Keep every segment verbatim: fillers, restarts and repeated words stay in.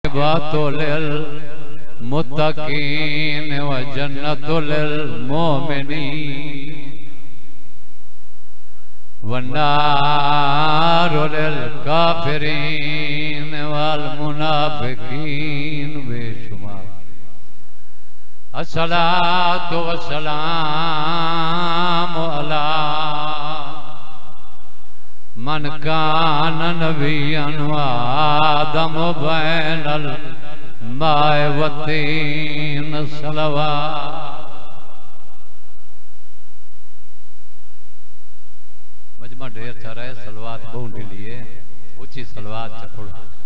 عاقبۃ للمتقین وجنۃ للمؤمنین والنار للکافرین والمنافقین بے شمار الصلاۃ والسلام علی من کان نبیا وآدم بین الماء والطین صلوات مجمع ڈھیر سارا ہے صلوات بہن کے لیے اچھی صلوات چکڑ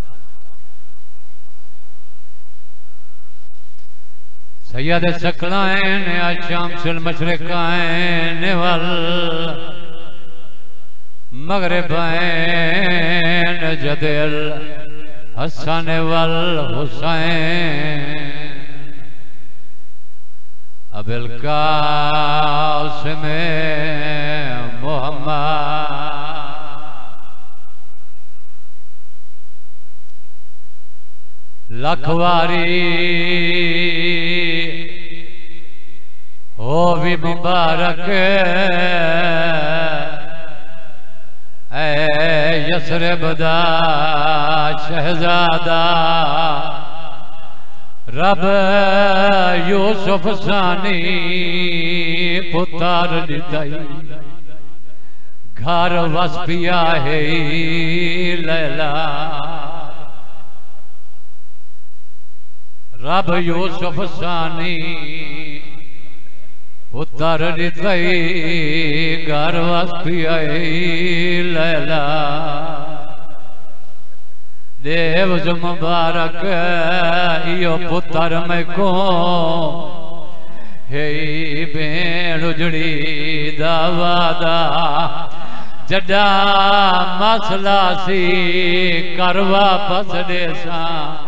سید سکلائن الشمس المشرقائن وال مغربین جدل حسن والحسین ابی القاسم محمد لکھواری ہو بھی مبارک اے یثرب دا شہزادہ رب یوسف ثانی پتر دیتائی گھر وسپیا ہے لیلا رب یوسف ثانی پتر دیتائی گھر وسپیا ہے لیلا دیوز مبارک ایو پتر میں کو ہے بین اجڑی داوادا جڈا مسئلہ سی کروا پس دیسا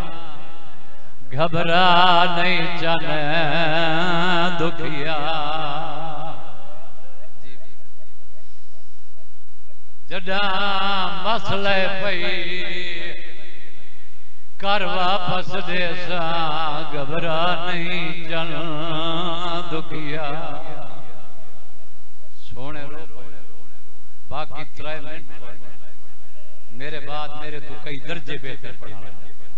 گھبرا نہیں چانے دکھیا جڈا مسئلہ پئی کر واپس دیسا گھبرا نہیں چل دکھیا سونے رو باقی ترائے منٹ میرے بعد میرے تو کئی درجے بہتر پڑھانا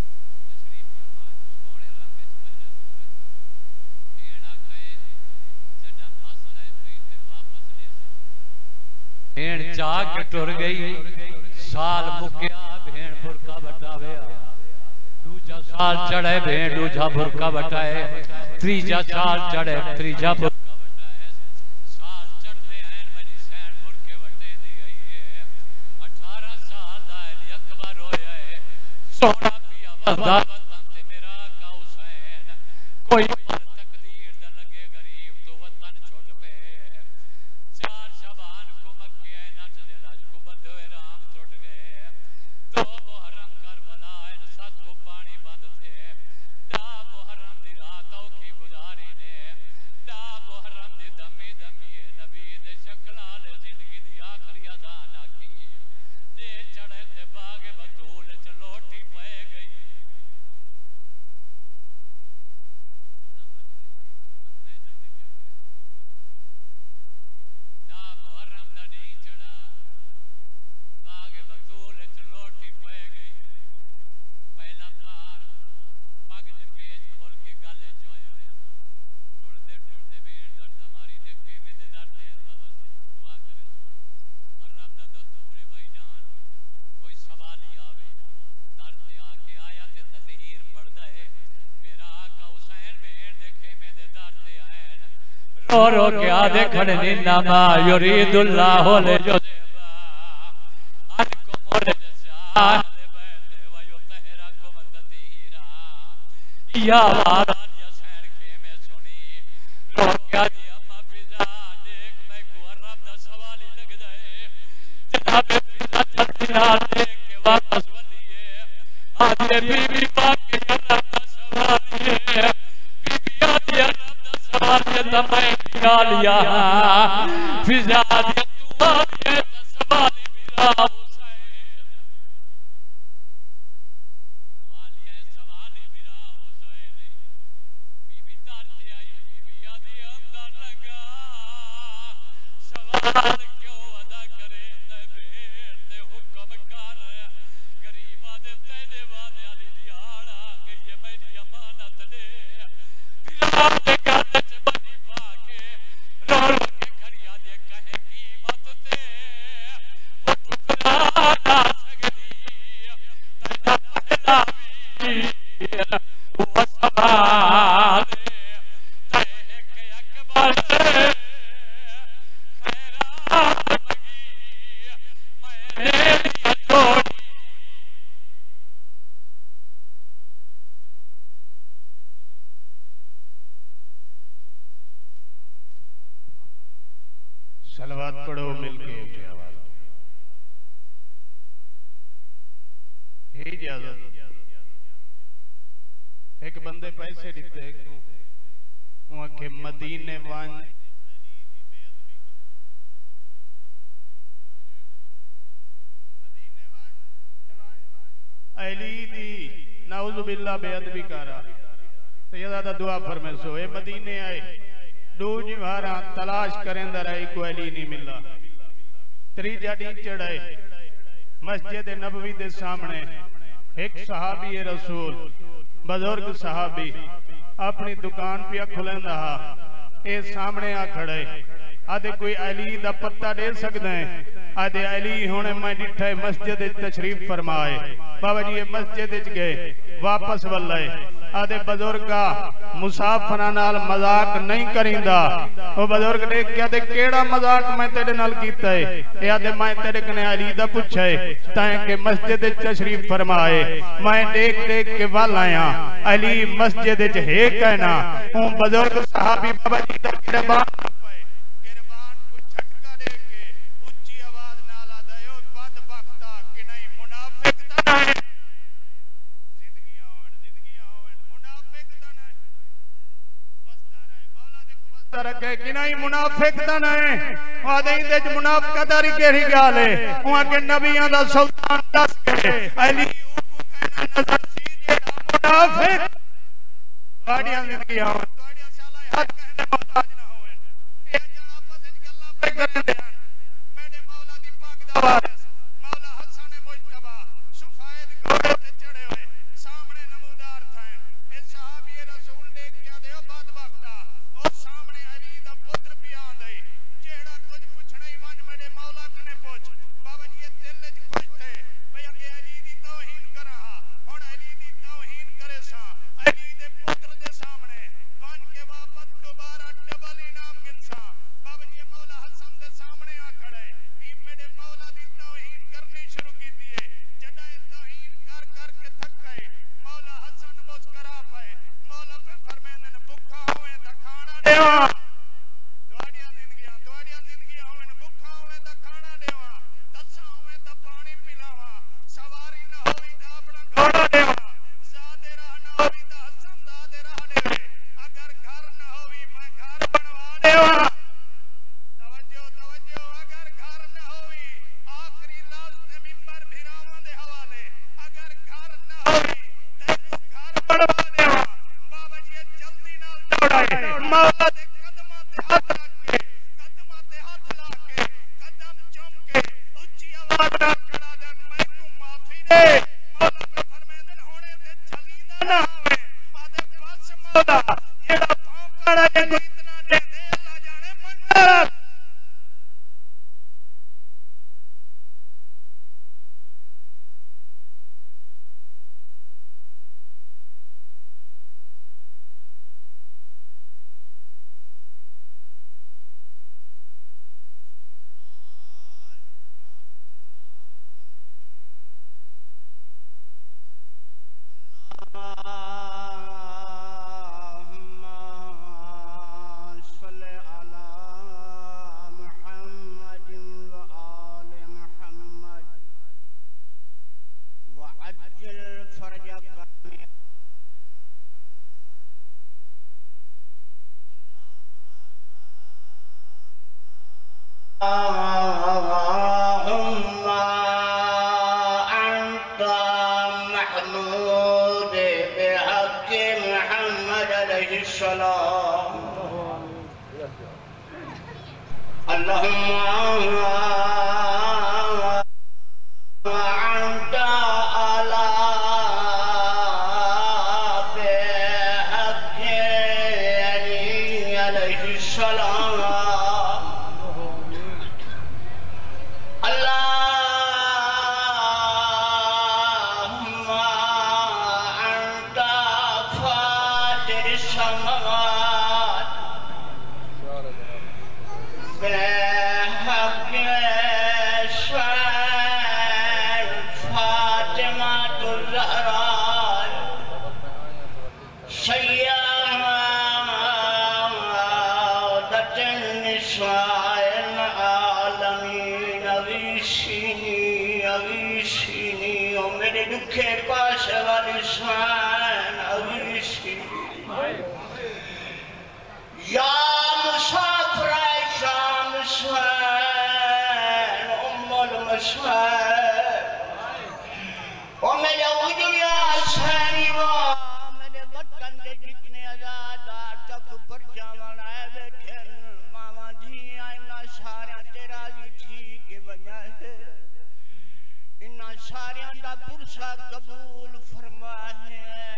بھین چاہ کے ٹر گئی سال مکیا بھین پھرکا بٹاویا دوجا سال چڑھے بھین دوجا پھرکا بٹائے تریجا سال چڑھے تریجا پھرکا بٹائے سال چڑھ دے ہیں مجی سین پھرکے بٹے دی گئی ہے اٹھارہ سال دائلی اکبر ہویا ہے سونا پیا وزدہ وطن تے میرا کا حسین کوئی پر تقدیر دا لگے غریب تو وطن چھوٹ پہ چار شبان کو مکہ ہے نچ دے لاج کو بدوے رام ٹوٹ گئے دو محرم کربلا ان سات کو پانی بند تھے دا محرم دی رات اوکھی گزاری نے دا محرم دی دمی دمی نبی دے شکلال زندگی دی آخری اذان آکی دے چڑھے تے باغ بطول چلوٹی پہ گئی رو رو کے آدھے کھڑنی نما یرید اللہ لے جو دیبا انکم رجسان لے بیتے ویتہرکم تطہیرا یا واران یا سین کے میں سنی رو کے آدھے اما فضا دیکھ میں کو عرب دا سوالی لگ دائے جناب فضا چلتی نال دیکھ کے واپس ولیے آدھے بی بی پاک کے عرب دا سوالی ہے بی بی آدھے عرب سوالیت میں کیا لیا فضادیت دعالیت سوالی میرا حسین سوالیت سوالی سوال کیوں ادا کرے دے بھیڑ تے حکم کر غریبہ دے تینے وعدے علی دی آڑا کہ یہ میری امانت دے پھر آپ دے گھر چ بنی پا کے رو رو کے کھڑیا دے کہیں قیمت تے وہ ٹکرا نہ سکتی تینا پہلا بھی وہ سوال تے کہ اکبر خیرات مگی میں نے لیا چھوڑی صلوات پڑھو مل کے اونچی آواز یہ اجازت ایک بندے پیسے دیتے وہاں کے مدینے وان علی دی نعوذ باللہ بے ادبی کارا سیدہ دعا فرمے سو اے مدینے آئے دو جوارا تلاش کریں در آئی کو علی نہیں ملا تری جاڑی چڑھائے مسجد نبوی دے سامنے ایک صحابی رسول بزرگ صحابی اپنی دکان پہ کھلیں رہا اے سامنے آ کھڑے آدھے کوئی علی دا پتہ دے سکتے ہیں آدھے علی ہونے میں ڈٹھائے مسجد تشریف فرمائے بابا جی مسجد گئے واپس واللے آدھے بزرگا مسافرہ نال مذاق نہیں کریندا وہ بزرگ دیکھ کیا دے کیڑا مذاق میں تیرے نال کیتا ہے اے آدھے میں تیرے کنے علی دا پوچھے تائیں کہ مسجد تشریف فرمائے میں دیکھ دیکھ کے وال آیا علی مسجد ہے کہنا ہوں بزرگ صحابی بابا جی دا کڑے بات رکھے کہ نہیں منافق دا نہیں وعدہ ہی دے منافقہ داری کہری گیا لے وہاں کے نبیان دا سلطان دس کے علی اوکو کہنا نظر سیجے دا منافق توڑیاں زندگی آؤں توڑیاں صلاحیات کہنے محتاج نہ ہوئے یہ جڑا پسج کے اللہ پہ کرنے دیں میرے مولا دی پاک دا وارث مولا حسن مجتبہ سفید گھوڑے تے چڑھے ہوئے سامنے نمودار تھائیں اے صحابی رسول دیکھ کیا دے او بات باقتا اور سامنے علی دا پتر بھی آدھائی جیڑا کچھ پوچھنا ہی ون میرے مولا کنے پوچھ بابا جی یہ دل لج خوش تھے بھئی اگے علی دی توہین کر رہا ہون علی دی توہین کرے سا علی دے پتر دے سامنے ون کے واپس دوبارہ ڈبل انعام گنسا بابا جی مولا حسن دے سامنے آ کھڑے ہی میرے مولا دی توہین کرنی شروع کی دیئے جڑائے توہین کر کر کے تھک گئے مولا حسن مسکرا پائے مولا پہ فرمیندن بکھا ہوئے دا کھانا دیوا دوڑیاں زندگیاں دوڑیاں زندگیاں ہوئے بکھا ہوئے دا کھانا دیوا تسا ہوئے دا پانی پلاوا سواری نہ ہوئی دا اپنا گھوڑا دیوا زادے راہ نہ ہوئی دا حسن دادے راہ دیوے اگر گھر نہ ہوئی میں گھر بنوا دیوا توجہ توجہ اگر گھر نہ ہوئی آخری لازت ممبر بھیراوان دے حوالے اگر گھر نہ ہوئی تے تو گھر بنوا دیوا بابا جی جلدی نال دوڑائے مولا دے قدمہ تے ہاتھ رکھ کے قدمہ تے ہاتھ لا کے قدم چم کے اچھی آواز نہ کھڑا دے میں کو معافی دے مولا پہ فرمیندن ہونے تے چلیندہ نہ ہوئے آدھے بس مولا جیڑا پھونکڑا ہے کو اتنا دے دے اللہ جانے منڈا اللهم أنت على بحق علي عليه السلام اللهم أنت فاطر السماوات بحق شان فاطمة الزهراء سيدة النساء العالمين اغیثنی اغیثنی اور میرے دکھے پاس والی شان اغیثنی یا مسافر شام شان ام المسوار اور میرے وجودیا شانی وہ میرے وطن کے جتنے ازادار تک پر جاوان آئے بیٹھے ماما جی آئینا سارا تیرا جی ٹھیک وجہ ہے انہا ساریاں دا پرسا قبول فرمائے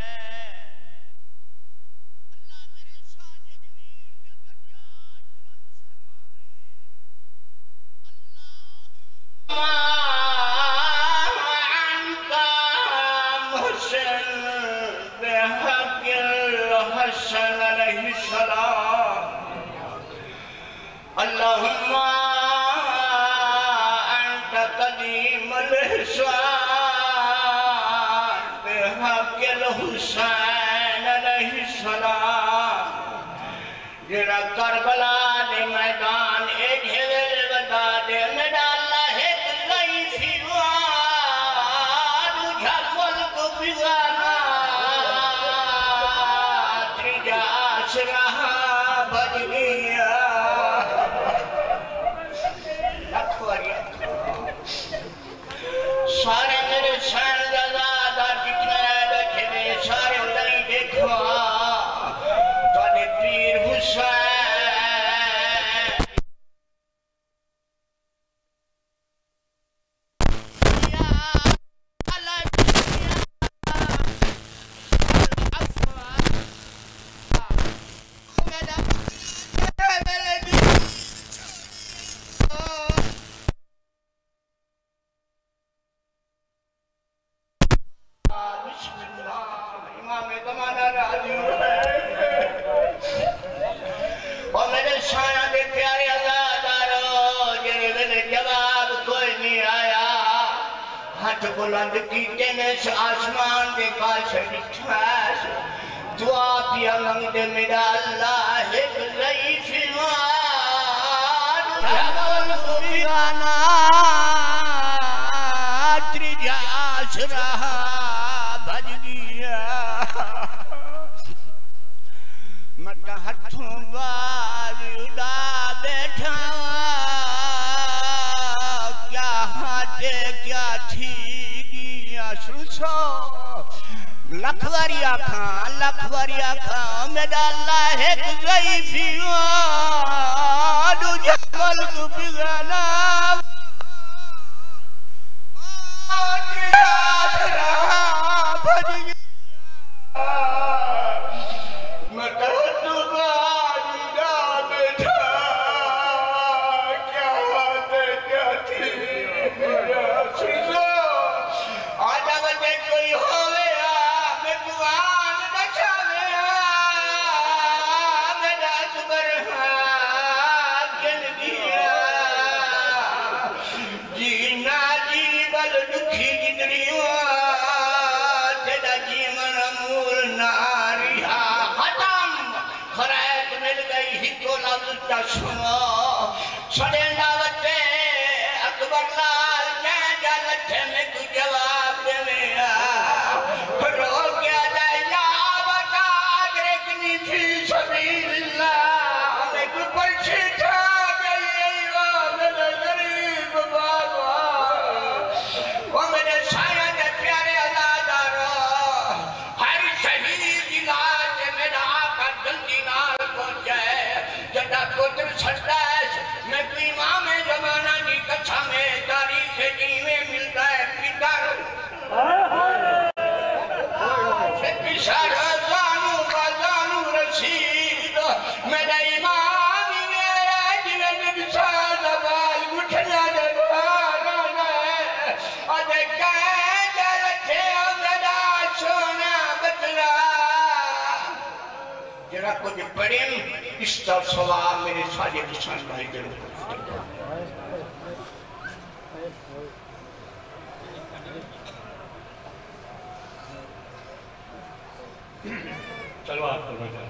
أنت محسن بحق الحسن عليه السلام اللهم أنت قديم الإحسان بحق الحسين عليه السلام جرا کربلا دے میدان ایک ہیل بتا دے میرا اللہ ایک ضعیفی واد اجھا ملک بگانا تریجا آسرہا بھج گیا لکھواریا سارے میرے سین زیادہ جتنے بیٹھے میں سارے نہیں دیکھوا توانے پیر حسین اور میرے شانہ دے پیارے عزادارو جنہے میرے جواب کوئی نہیں آیا ہاتھ بلند کیتے میں سے آسمان دے پاس بٹھاس دعا پیا منگ دے میرا اللہ ایک ضعیف ایمان جھگل کو بیانا تریجا آسرہا بھج گیا مٹا ہتھوں باری اڑا بیٹھا کیا ہاتھے کیا تھی گیا سنسو لکھواری آکھاں لکھواری آکھاں میرا اللہ ایک ضعیفی واد اجھا ملک بگانا تریجا آسرہا بھج گیا مٹا ہتھوں باری اڑا بیٹھا کیا ہاتھے کیا تھی گیا سنسو آجا بچے کوئی ہوئے میں قرآن بچا گیا میرا اکبر گن گیا جینا جیبل دکھی جدریوں تیرا جیمن مول ناریہا ختم خرائط مل گئی ہکو لفظ تا سنو سڑیندہ بچے اکبر لال جائیں جالتھے میں کو جواب دے میرا رو کیا جائے یا بتا درکنی فی سبیل اللہ ہمیں کو پرچی تھا جائیے میرے غریب بابا وہ میرے سایہ دے پیارے عزادارو ہر شہید علاج میرا آقا جلدی نال پہنچ جائے جدہ پتر سجدہ ہے میں بھی جڑا کچھ پڑھیں اس کا سواب میرے ساجد حسین بھائی ضرور سلوات کرو جائے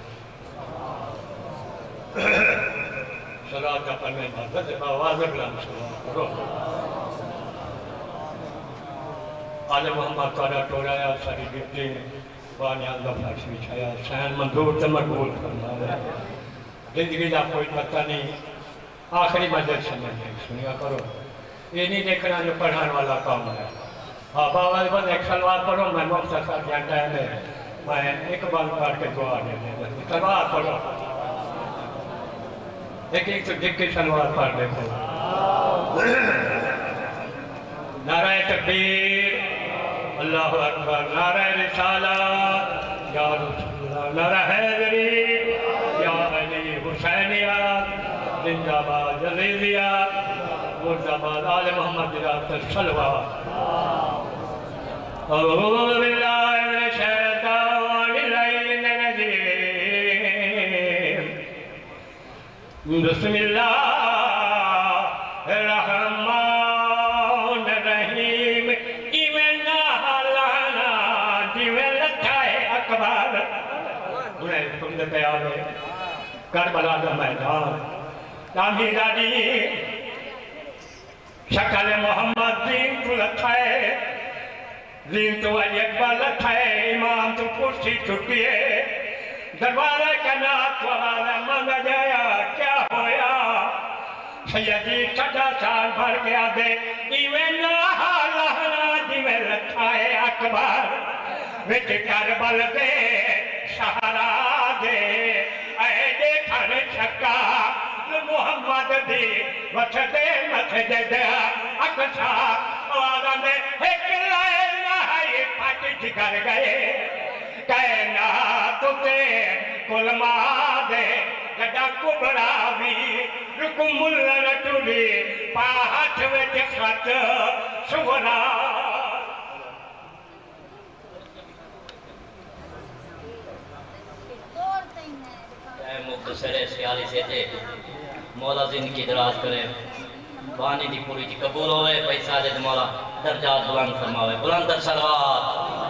سلوات کا پڑھنے بات ہے آواز اگلام سلوات کرو آل محمد تعالیٰ ٹورایا ساری گفتے بانی اللہ فارس بچھایا سین منظور سے مقبول کرنا ہے زندگی دا کوئی پتہ نہیں آخری مجھے سمجھے سنیا کرو یہ نہیں دیکھنا جو پڑھان والا کام ہے آپ آواز بند ایک سلوات پڑھو میں مختصر جان ٹائم ہے میں ایک بار پڑھ کے دعا دے دے سلوات پڑھو ایک ایک تو جگ کی سلوات پڑھ دیکھو نعرہ تکبیر اللہ اکبر نعرہ رسالت یا رسول اللہ نعرہ حیدری یا علی حسینیات زندہ باد جزیزیات مردہ باد آل محمد جرات السلوات اعوذ باللہ من الشیطان الرجیم بسم اللہ الرحمن الرحیم ایمنا حالانا جیوے لکھائے اکبر انہیں تم دے پیار ہے کربلا دا میدان نامی دادی شکل محمد دین تو لکھائے دین تو علی اکبر لکھائے امام تو کرسی چھٹیے دربارہ کا نات والا مانگا جایا کیا ہویا سیدی سجا سال بھر گیا دے ایویں لاہا لاہنا جیویں لکھائے اکبر وچ کربل دے سہارا دے اے دیکھن شکا محمد دی وچ دے مسجد اقصا آدھا نے ایک لائے نہائی پھٹ جگر گئے کائنات تے کل مادے جڑا کبراوی رکو ملہ نٹولی پاہت وچ خط سورا اے مختصر سیالی سے تھے مولا زندگی دراز کرے بانی دی پوری جی قبول ہوئے پیسہ جد مولا درجات بلند فرماوے بلند در سلوات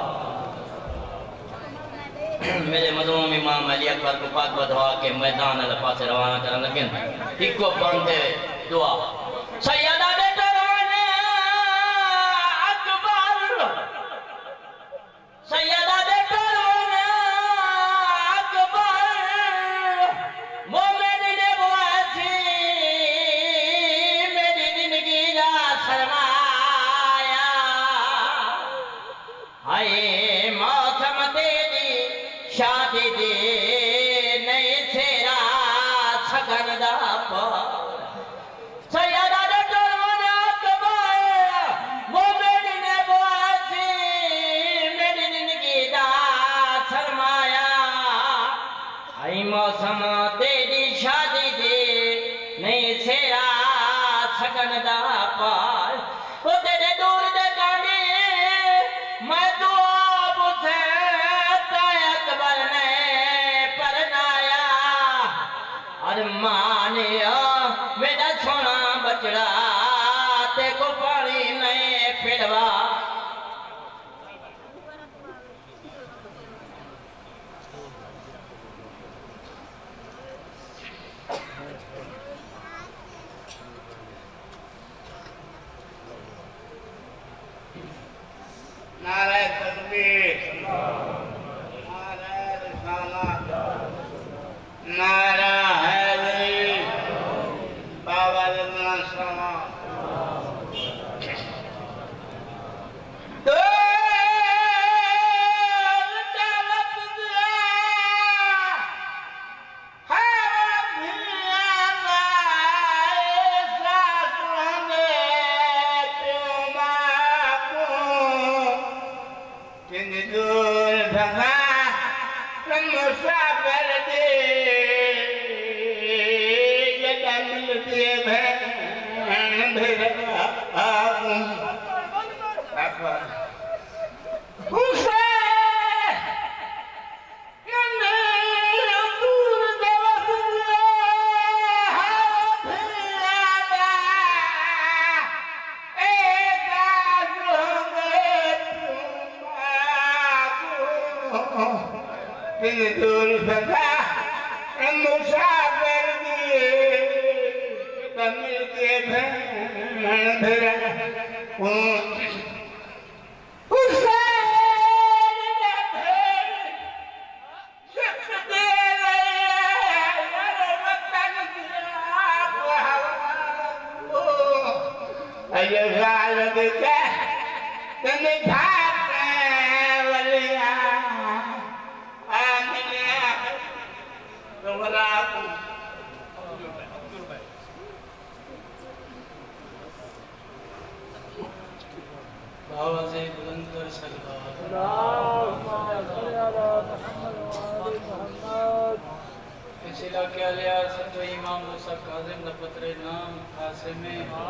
میرے مظلوم امام علی اکبر کو پاک بدھوا کے میدان اللہ پاس روانہ کرنے لگن ایک کو بانتے دعا سیدہ دے ٹرانے اکبر سیدہ دے ٹرانے اکبر مومن نے بواسی میری زندگی دا سرمایا ہائے موسم تیری شادی دے نئے سیرا سگن دا پار سیدہ دے ٹرون اکبر مومن نے بواسی میری زندگی دا سرمایا آئی موسم تیری شادی دے نئے سیرا سگن دا پار وہ تیرے دور دے کانے میں دعا بسے اکبر نے پرنایا ارمانیا میرا سونا بچڑا تے کو پانی نہیں پھڑوا نعرہ تکبیر نعرہ رسالت نعرہ حیدری بابا لبنان السلام Who's that? تین دول فتا مسافر دیے کمل کے بھین بھرا اے غالب کا تم بھاگ ولیا آمنیا تمہارا آواز بلندر سلوات اس علاقے علیہ سنجو امام موسیٰ قاظم نپتر نام قاسم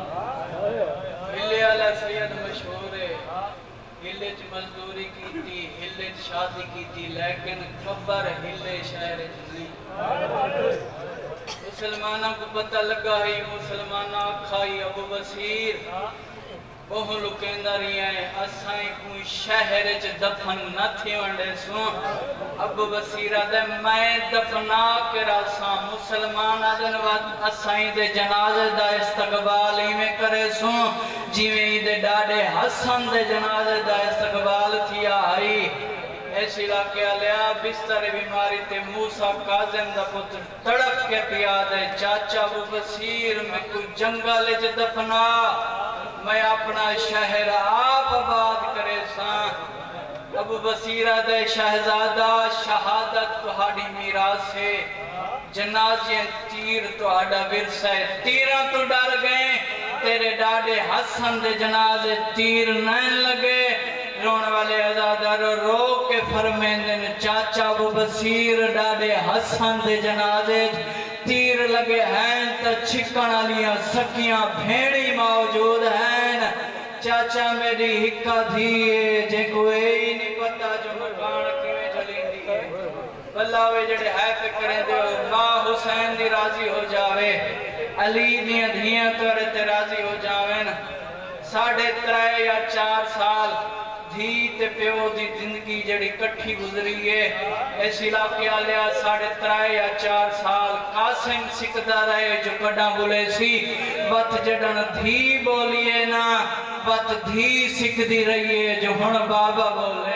ہلے علیہ سید مشہور ہے ہلے چ مزدوری کی تھی ہلے چ شادی کی تھی لیکن قبر ہلے شہر نہیں مسلمانہ کو پتہ لگا ہی مسلمانہ کھائی ابو بصیر وہ لکیندہ رہی ہیں اسائیں کوئی شہر چ دفن نہ تھی ونڈے سوں ابو بصیرہ دے میں دفنا کے راساں مسلمان آدن وقت اسائیں دے جنازے دا استقبال ہی میں کرے سوں جیویں ہی دے ڈاڑے حسن دے جنازے دا استقبال تھی آئی اس علاقے علیہ بستر بیماری تے موسیٰ قاظم دا پتر تڑپ کے پیا دے چاچا ابو بصیر میں کوئی جنگل چ دفنا میں اپنا شہر آپ آباد کرے ساں ابو بصیرہ دے شہزادہ شہادت تہاڑی میراث ہے جنازے تیر تہاڑا ورثہ ہے تیراں تو ڈر گئے تیرے ڈاڑے حسن دے جنازے تیر نہیں لگے رون والے ازادہ رو رو کے فرمیندن چاچا ابو بصیر ڈاڑے حسن دے جنازے تیر لگے ہیں تا چھکن علیاں سکیاں بھیڑی موجود ہیں چاچا میری ہکا دھیئے جے کوئی نہیں پتا جو مکان کی میں چلی دیئے بلاوے جڑے ہے پہ کریں دے ماں حسین دی راضی ہو جاوے علی دیاں دھیاں کرتے راضی ہو جاوے ساڑھے ترائے یا چار سال دھی تے پیو دی زندگی جڑی کٹھی گزری ہے اس علاقے آلیا ساڑھے ترائے یا چار سال قاسم سکھدا رہے جو کڑا بولے سی بات جڑن دھی بولیے نا بات دھی سکھ دی رہی ہے جو ہن بابا بولے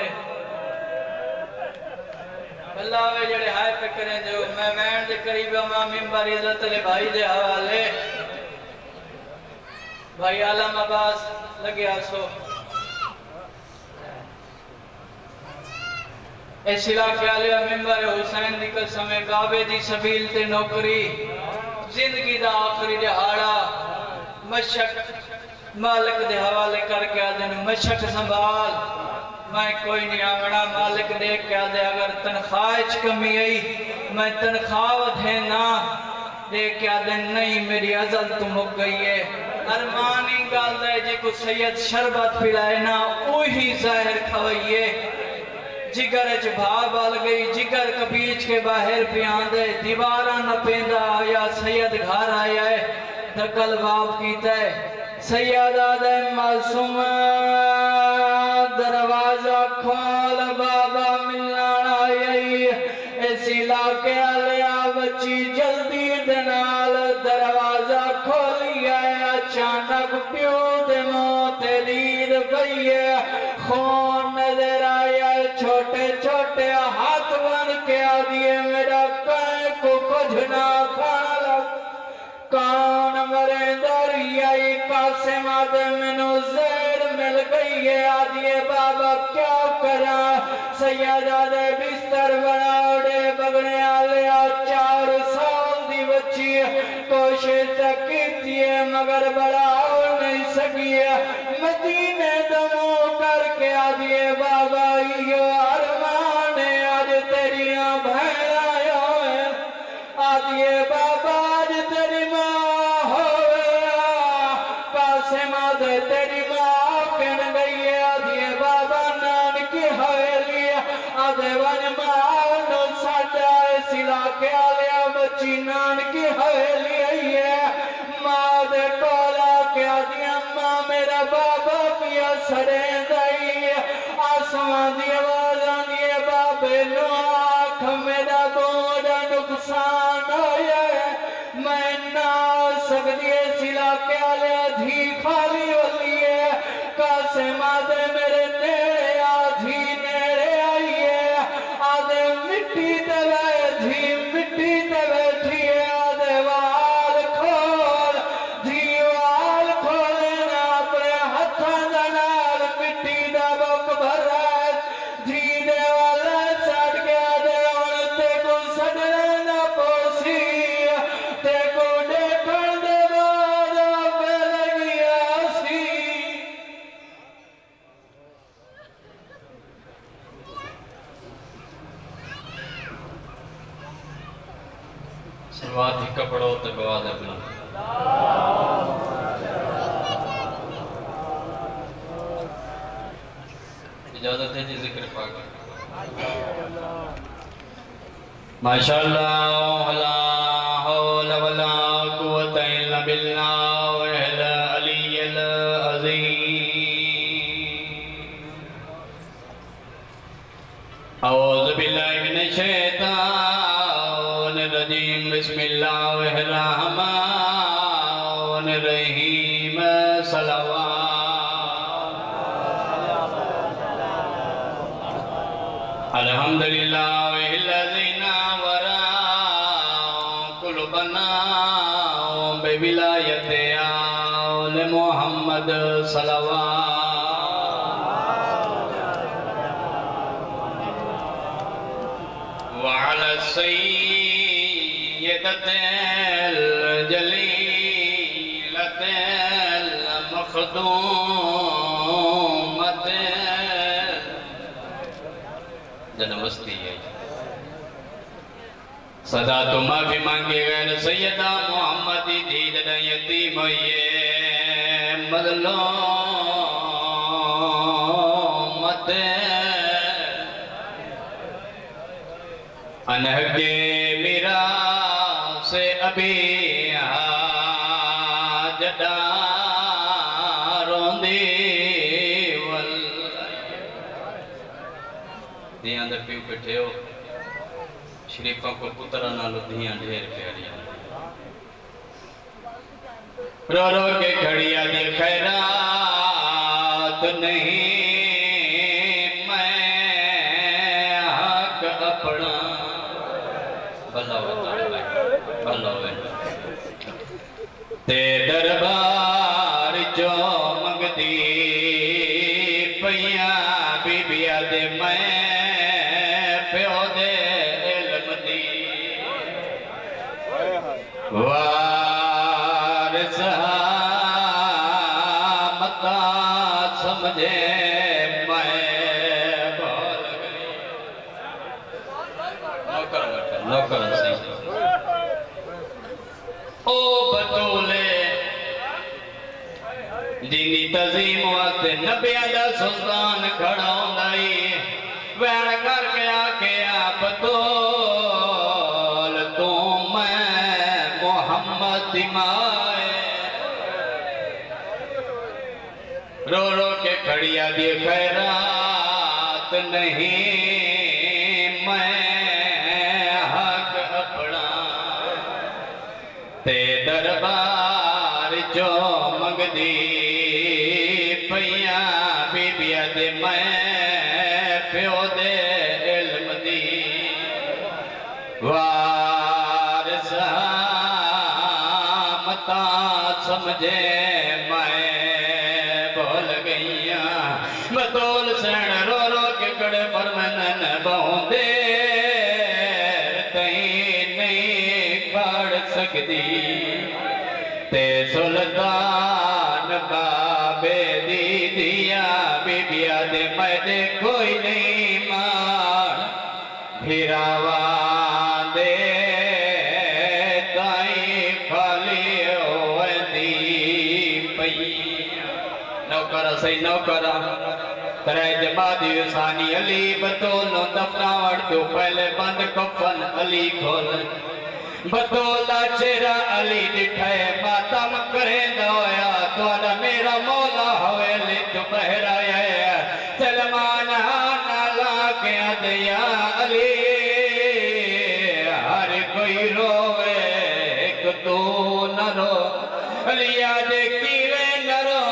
اللہ وے جڑے ہائے پہ کریں جو میں وین دے قریب امام ممبر عزت لے بھائی دے حوالے بھائی عالم عباس لگیا سو اس علاقے علیہ ممبر حسین دی قسم کعبے دی سبیل تے نوکری زندگی دا آخری دہاڑا مشک مالک دے حوالے کر کے آدھن مشک سنبھال میں کوئی نہیں آگڑا مالک دیکھ کے آدھے اگر تنخواہ کمی آئی میں تنخواہ دینا دیکھ کے آدھے نہیں میری عزل تو مک گئی ہے ارمانی گال دے جی کو سید شربت پلائے نا اوہی ظاہر کھوئیے جگر اچ بھا بال گئی جگر کبیچ کے باہر پیان دے دیوارہ نہ پیندہ آیا سید گھر آیا ہے دکل باب کیتا ہے سید آدھے معصوم دروازہ کھول بابا ملان آئی اس علاقے آلیا بچی جلدی دنال دروازہ کھولی ہے اچانک پیو دے موتے دید بھئیے خون نظر آیا چھوٹے چھوٹے ہاتھ بن کے آدھئے میرا کائے کو کچھ نہ کھانا لگ کان مرے دریائی قاسم آدھے منو زیر مل گئی ہے آدھئے بابا کیا کرا سید آدھے بستر بناوڑے بگنے آلیا چار سال دی بچی کوشش تکیتی ہے مگر بڑا ہو نہیں سکی ہے مدینے دمو کر کے آدھئے بابا یہ ارمان آج تیریاں بھیڑا ہوئے آدھئے بابا آج تیری ماں ہوئے قاسم آدھے تیری ماں کن گئی ہے آدھئے بابا نان کی حویلی آدھے ون ماں نو ساڑھا اس علاقے آلیا بچی نان کی حویلی ہے ماں دے کولا کے آدھئے ماں میرا بابا پیا سڑیں دائی آسمان دی آواز آدھئے بابے نو آنکھ खाली होती है कासिम आदे मेरे नेड़े आधी नेड़े आइए आदे मिट्टी ते बैठी मिट्टी ते बैठी आदे वाल खोल जी वाल खोले ना अपने हथां दे नाल मिट्टी दा बुक भरा जी दे वाले छड़ के आदे हुण ते को छड़ना ना पोसी ते को देखण दे बाद पे लगिया सी सलवार दी कपड़ो ते बवाद अपना इजाजत है जी जिक्र पाक माशाअल्लाह ला हौला वला कुव्वता इल्ला बिल्लाहिल अलिय्यिल अज़ीम औज़ु बिल्लाहि मिनश शैतानिर रजीम बिस्मिल्लाहिर रहमानिर रहीम सलवात अल्हम्दुलिल्लाहिल्लज़ी नव्वरा कुलुबना बिविलायति आल मुहम्मद सल्लल्लाहु वअला सय्यदतिल जलीलतिल मखदूमतिल जनमस्ती है सदा तो माफी मांगे गैर सैयदा मोहम्मदी दीद यतीम ये मदलो मत अनहके मेरा से अभी जदा रोंदी धियां दे प्यू बैठे हो शरीफा को पुत्रा नालो धियां ढेर प्यारियां रो रो के खड़िया दी खैरात नहीं मैं हक अपना भला भला ते दरबार जो मंगदी पैया बीबिया दे मैं प्यो दे इल्म दी वारिस मता समझे मैं बोल गई नौकर नौकर सही ओ बतूले दीनी तज़ीम वास्ते नबियां दा सुल्तान खड़ा होंदा ई वैन करके आके आप तोल तू मैं मोहम्मद माए रो रो के खड़िया दी खैरात नहीं मैं हक अपना ते दरबार जो मंगदी पैया बीबिया दे मैं प्यो दे इल्म दी वारिस मता समझे मैं भूल गईया बतौल सैन रो रो के कड़े पर मन बहुंदे तई नहीं खड़ सकती ते सुल्तान बाबे दी दिया बीबिया दे मैंने कोई नहीं मान भिरावा दे ताई खाली होती पई नौकर सही नौकर तेरे जमादी सानी अली बतौल दफनावट तो पहले बंद कफन अली खोल बतौला चेहरा अली दिखाए मातम करे दोया तोड़ा मेरा मौला हवेली तो बहराया सलमान नाला के दिया अली हर कोई रोवे एक तू न रो अलिया दे कीवे न रो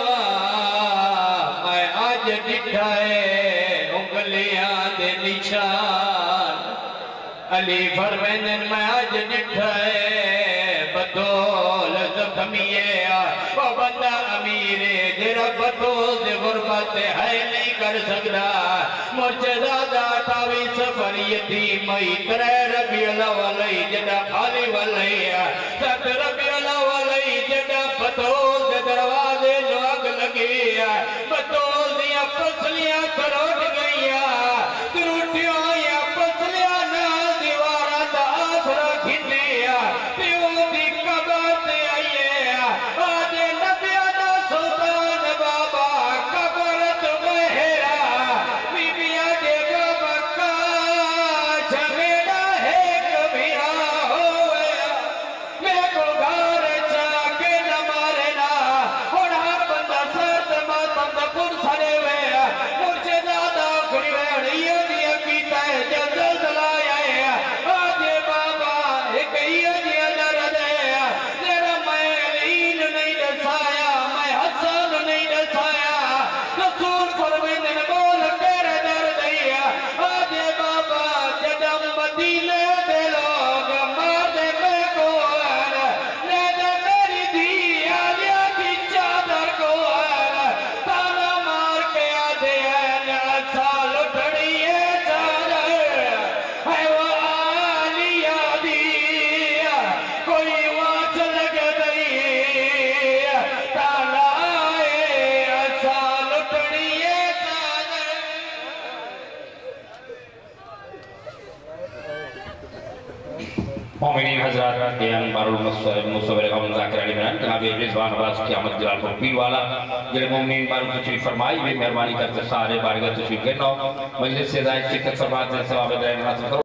علی فرمینن میں آج نٹھائے بدول زخمیے وہ بندہ امیرے جرا بدول دے غربت ہے نہیں کر سکتا مجھے زیادہ تاوی سفر یتیم مئی ترے ربی اللہ والی جڑا خالی والی ست ربی اللہ والی جڑا بدول دے دروازے جو اگ لگی بدول دیا پسلیاں کروٹ گئی تروٹیوں یا پسلیاں نہ دیوارہ دا آسرا کھندیا پیو دی قبر سے آئیے آجے نبی دا سلطان بابا قبرت مہرا بی بی آجے بابا کا جھمیڑا ہے کبھی ہوئے میں کو گھر چاکے نہ مارنا اڑھا بندہ سرد ماتم دا پور سرے ہوئے مجھے زیادہ کھڑی ہوئے یہ دیا کیتا ہے جو زلزلہ آئے آجے بابا ایک یہ دیا درد ہے تیرا میں علین نہیں رسایا میں حسن نہیں رسایا رسول فرمین بول تیرے درد ہے آجے بابا جدم مدینے دے لوگ مادے میں کو لے دے میری دی آلیا کی چادر کو تانا مار کے آدھے ہیں سال اٹھڑیے چادر ہے وہ آلیا دی کوئی واچ لگ گئی تانا آئے سال اٹھڑیے چادر مومنین حضرات دیان بارول مصور غم ذاکر علی مران جناب رضوان عباس قیامت جلال پر پیر والا جنہی مومنین بارول تشریف فرمائی بھی مہربانی کرتے سارے بارگاہ تشریف گئے نو مجلس سے دائیں چکت فرماتے ہیں ثواب درائن حاصل کرو